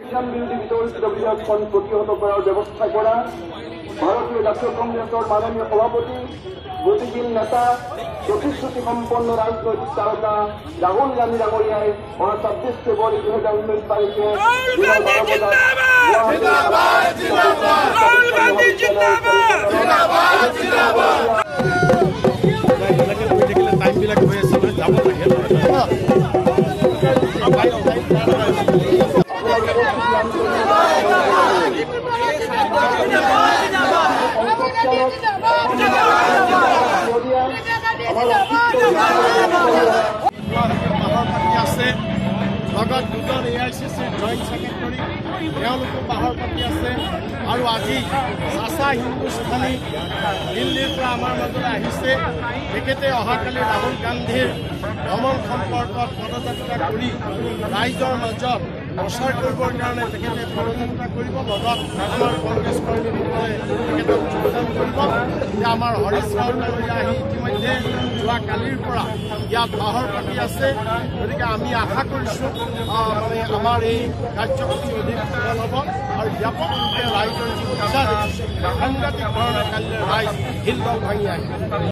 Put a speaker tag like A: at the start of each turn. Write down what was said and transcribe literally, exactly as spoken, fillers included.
A: সংবিধান বিরোধী বিতর্কিত বিধেয়কখন প্রতিহত করার ব্যবস্থা করা ভারতীয় জাতীয় কংগ্রেসের মাননীয় সভাপতি গতিশীল নেতা প্রতিশ্রুতি সম্পন্ন রাজনৈতিক তারকা রাহুল গান্ধী ডাঙরিয়ায় গত ছাব্বিশ ফেব্রুয়ারি দুই হাজার উনিশ তারিখে
B: লগত দুজন এ আই চি চিৰ জইণ্ট ছেক্ৰেটাৰী তেওঁলোকো বাহৰ পাতি আছে আৰু আজি চাচা হিন্দুস্তানী দিল্লীৰ পৰা আমাৰ মাজলৈ আহিছে। তেখেতে অহাকালি ৰাহুল গান্ধীৰ ভ্ৰমণ সম্পৰ্কত পদযাত্ৰা কৰি ৰাইজৰ মাজত প্ৰচাৰ কৰিবৰ কাৰণে তেখেতে পদযাত্ৰা কৰিব। লগত আমাৰ কংগ্ৰেছ কৰ্মীসকলে তেখেতক যোগদান কৰিব। যে আমাৰ হৰিশ ৰাউত আহি ইতিমধ্যে যোৱা কালিৰ পৰা ইয়াত বাহৰ পাতি আছে। গতিকে আমি আশা কৰিছোঁ মানে আমাৰ এই কাৰ্যসূচী অধিক সফল হ'ব আৰু ব্যাপকভাৱে ৰাইজৰ যি উৎসাহ দেখিছোঁ সাংঘাতিক ধৰণে কাইলৈ ৰাইজ হিলদল ভাঙি আহিব।